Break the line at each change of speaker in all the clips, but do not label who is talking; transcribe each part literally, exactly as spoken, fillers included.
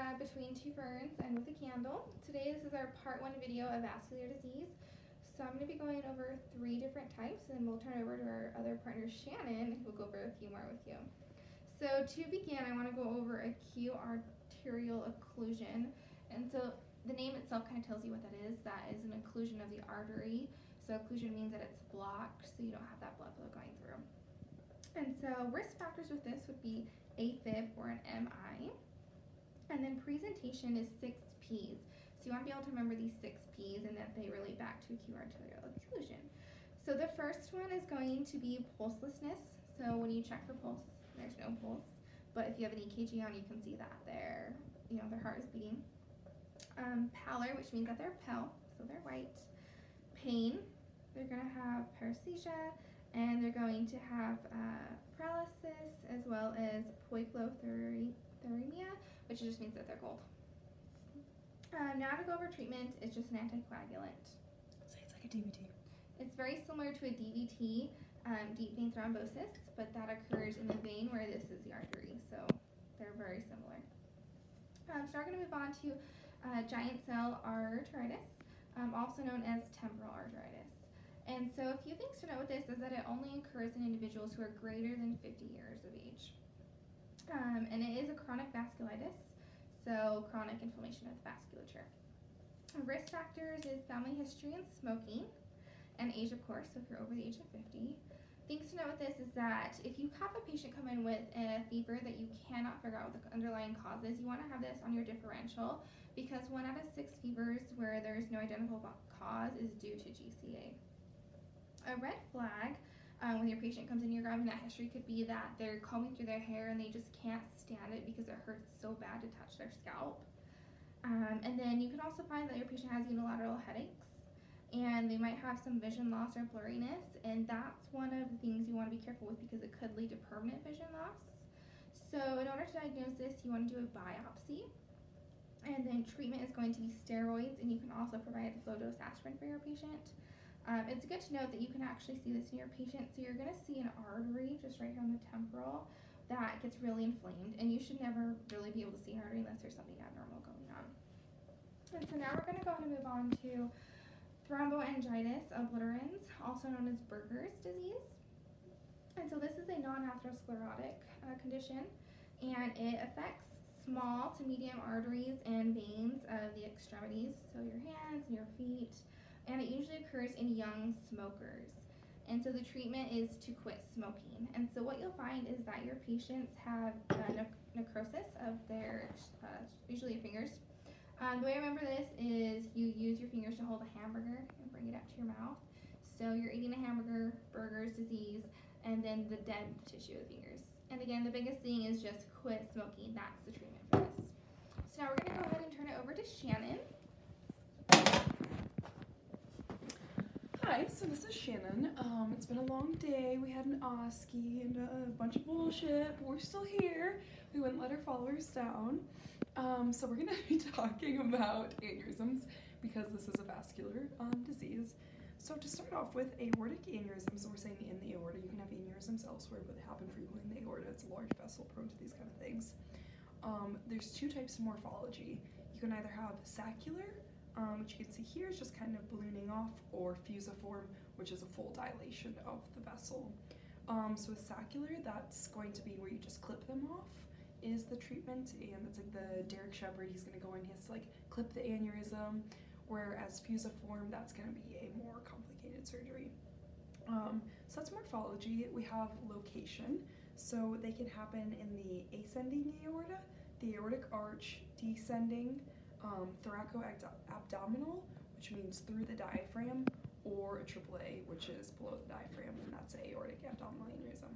uh, between two ferns and with a candle. Today this is our part one video of vascular disease. So I'm going to be going over three different types, and we'll turn it over to our other partner Shannon, who will go over a few more with you. So to begin, I want to go over acute arterial occlusion. And so the name itself kind of tells you what that is. That is an occlusion of the artery. So occlusion means that it's blocked, so you don't have that blood flow going through. And so risk factors with this would be AFib or an M I. And then presentation is six P's. So you want to be able to remember these six P's and that they relate back to acute arterial occlusion. So the first one is going to be pulselessness. So when you check for pulse, there's no pulse. But if you have an E K G on, you can see that their, you know, their heart is beating. Um, pallor, which means that they're pale, so they're white. Pain, they're going to have paresthesia, and they're going to have uh, paralysis as well as poikilotheremia, which just means that they're cold. Uh, now to go over treatment, it's just an anticoagulant.
Say it's like a D V T.
It's very similar to a D V T, um, deep vein thrombosis, but that occurs in the vein where this is the artery, so they're very similar. Um, so we're going to move on to uh, giant cell arteritis, um, also known as temporal arteritis. And so a few things to note with this is that it only occurs in individuals who are greater than fifty years of age. Um, and it is a chronic vasculitis, so chronic inflammation of the vasculature. Risk factors is family history and smoking, and age, of course, so if you're over the age of fifty. Things to note with this is that if you have a patient come in with a fever that you cannot figure out what the underlying cause is, you want to have this on your differential, because one out of six fevers where there's no identical cause is due to G C A. A red flag, um, when your patient comes in, you're grabbing that history, could be that they're combing through their hair and they just can't stand it because it hurts so bad to touch their scalp. Um, and then you can also find that your patient has unilateral headaches, and they might have some vision loss or blurriness, and that's one of the things you want to be careful with because it could lead to permanent vision loss. So in order to diagnose this, you want to do a biopsy, and then treatment is going to be steroids, and you can also provide low-dose aspirin for your patient. Um, it's good to note that you can actually see this in your patient. So you're going to see an artery just right here on the temporal that gets really inflamed, and you should never really be able to see an artery unless there's something abnormal going on. And so now we're going to go ahead and move on to thromboangiitis obliterans, also known as Buerger's disease. And so this is a non-atherosclerotic uh, condition, and it affects small to medium arteries and veins of the extremities, so your hands and your feet, and it usually occurs in young smokers. And so the treatment is to quit smoking. And so what you'll find is that your patients have uh, ne necrosis of their, uh, usually fingers. Um, the way I remember this is you use your fingers to hold a hamburger and bring it up to your mouth. So you're eating a hamburger, Buerger's disease, and then the dead tissue of the fingers. And again, the biggest thing is just quit smoking. That's the treatment for this. So now we're going to go ahead and turn it over to Shannon.
Hi, so this is Shannon. Um, it's been a long day. We had an O S C E and a bunch of bullshit, but we're still here. We wouldn't let our followers down. Um, so we're going to be talking about aneurysms because this is a vascular um, disease. So to start off with, aortic aneurysms, so we're saying in the aorta, you can have aneurysms elsewhere, but they happen frequently in the aorta. It's a large vessel prone to these kind of things. Um, there's two types of morphology. You can either have saccular, Um, which you can see here is just kind of ballooning off, or fusiform, which is a full dilation of the vessel. Um, so with saccular, that's going to be where you just clip them off is the treatment, and it's like the Derek Shepherd, he's going to go in, he has to like clip the aneurysm, whereas fusiform, that's going to be a more complicated surgery. Um, so that's morphology. We have location, so they can happen in the ascending aorta, the aortic arch, descending, Um, thoraco-abdominal, which means through the diaphragm, or a triple A, which is below the diaphragm, and that's aortic abdominal aneurysm.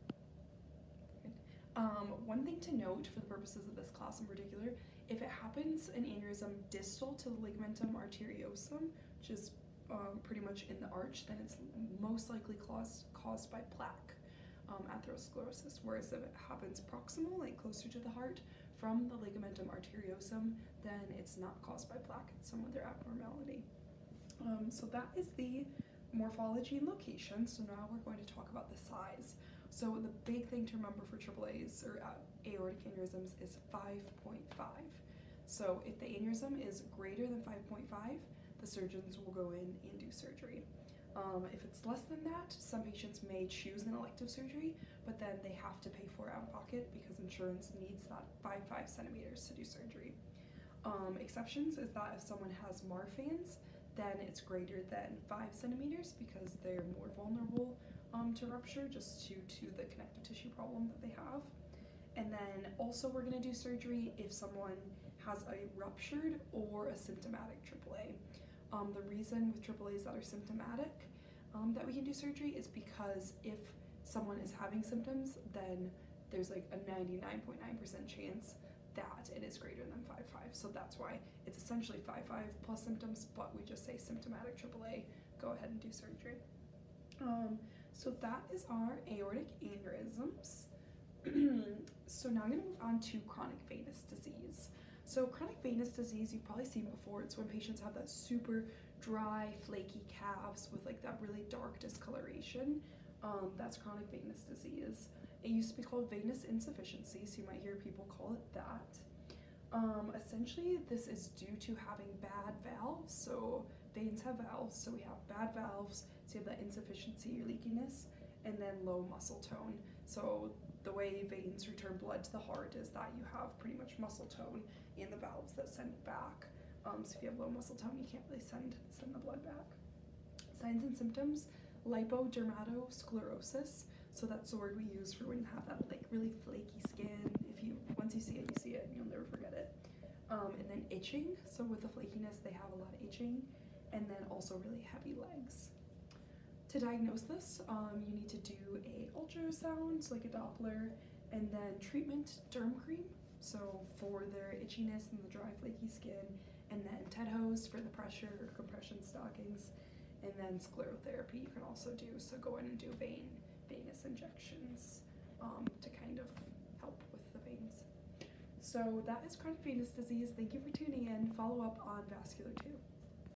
Um, one thing to note for the purposes of this class in particular, if it happens an aneurysm distal to the ligamentum arteriosum, which is um, pretty much in the arch, then it's most likely caused, caused by plaque um, atherosclerosis, whereas if it happens proximal, like closer to the heart, from the ligamentum arteriosum, then it's not caused by plaque, it's some other abnormality. Um, so that is the morphology and location. So now we're going to talk about the size. So the big thing to remember for triple A's or uh, aortic aneurysms is five point five. So if the aneurysm is greater than five point five, the surgeons will go in and do surgery. Um, if it's less than that, some patients may choose an elective surgery, but then they have to pay for it out of pocket because insurance needs that five point five centimeters to do surgery. Um, exceptions is that if someone has Marfan's, then it's greater than five centimeters because they're more vulnerable um, to rupture just due to the connective tissue problem that they have. And then also we're going to do surgery if someone has a ruptured or a symptomatic triple A. Um, the reason with triple A's that are symptomatic um, that we can do surgery is because if someone is having symptoms, then there's like a ninety-nine point nine percent chance that it is greater than five point five. So that's why it's essentially five point five plus symptoms, but we just say symptomatic triple A, go ahead and do surgery. Um, so that is our aortic aneurysms. So now I'm going to move on to chronic venous disease. So chronic venous disease, you've probably seen before. It's when patients have that super dry, flaky calves with like that really dark discoloration. Um, that's chronic venous disease. It used to be called venous insufficiency, so you might hear people call it that. Um, essentially, this is due to having bad valves. So veins have valves, so we have bad valves, so you have that insufficiency or leakiness, and then low muscle tone. So the way veins return blood to the heart is that you have pretty much muscle tone in the valves that send it back. Um, so if you have low muscle tone, you can't really send, send the blood back. Signs and symptoms, lipodermatosclerosis. So that's the word we use for when you have that like really flaky skin. If you, once you see it, you see it, and you'll never forget it. Um, and then itching. So with the flakiness, they have a lot of itching. And then also really heavy legs. To diagnose this, um, you need to do a ultrasound, so like a Doppler, and then treatment derm cream, so for their itchiness and the dry flaky skin, and then TED hose for the pressure or compression stockings, and then sclerotherapy you can also do, so go in and do vein, venous injections um, to kind of help with the veins. So that is chronic venous disease. Thank you for tuning in. Follow up on vascular too.